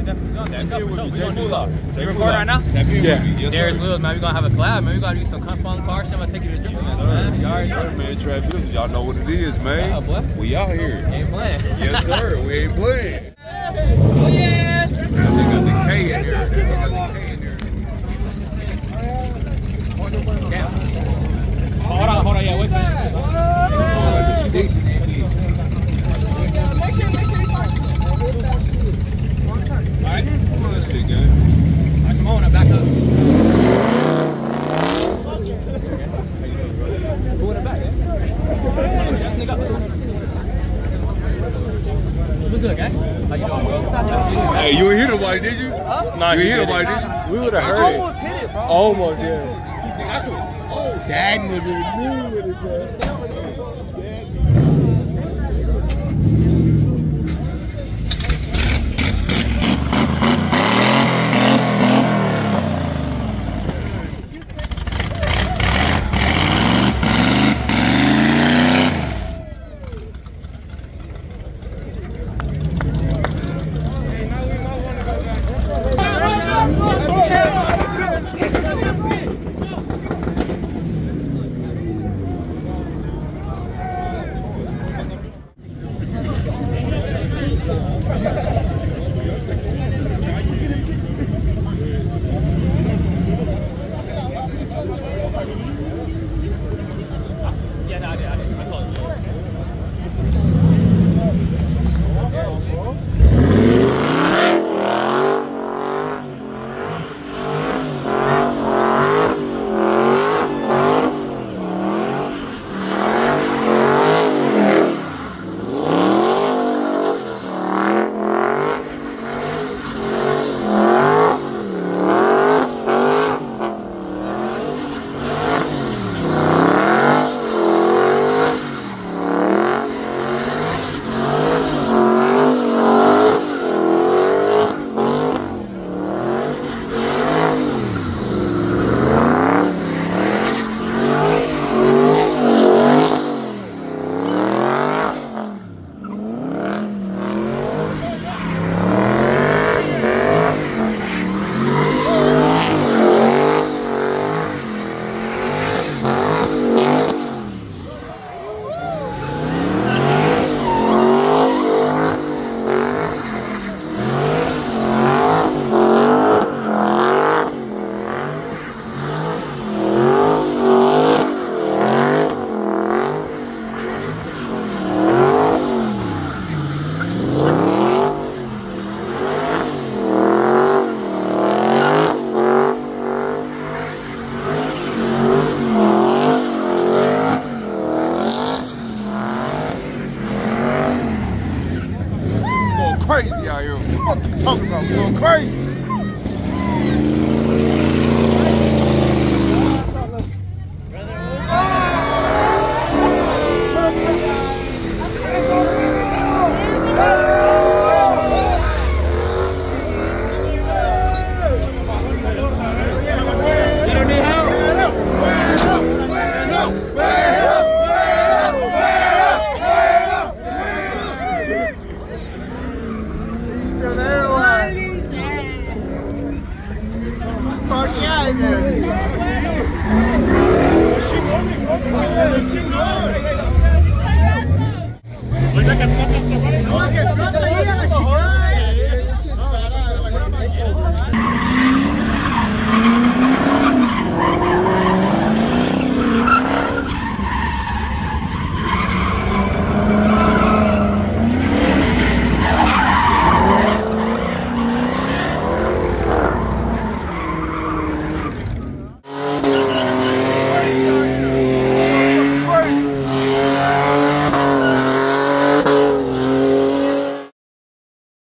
can definitely go there. You recording right now? Yeah. Darius Lewis, man, we gonna have a collab, man. We gotta do some fun car shit. I'm gonna take you to the different man. Y'all already know, man. Trap Business, y'all know what it is, man. Yeah, boy. We out here. Ain't playing. Yes, sir. We ain't playing. Oh, yeah. They got the K in here. They got the K in here. Damn. Hold on, yeah, wait a minute. Decent. Alright. Come on, that shit, gang. Alright, Simone, I back up. Who in the back, eh? Just nigga up. What's good, gang? How you doing, bro? Hey, you ain't hit nobody, did you? Nah, you ain't hit nobody, did you? We would have heard it. Almost hit it, bro. Almost, yeah. That shit was close. That nigga knew with it, bro. Stay over there. Crazy out here. What you talking about? We going crazy. Look at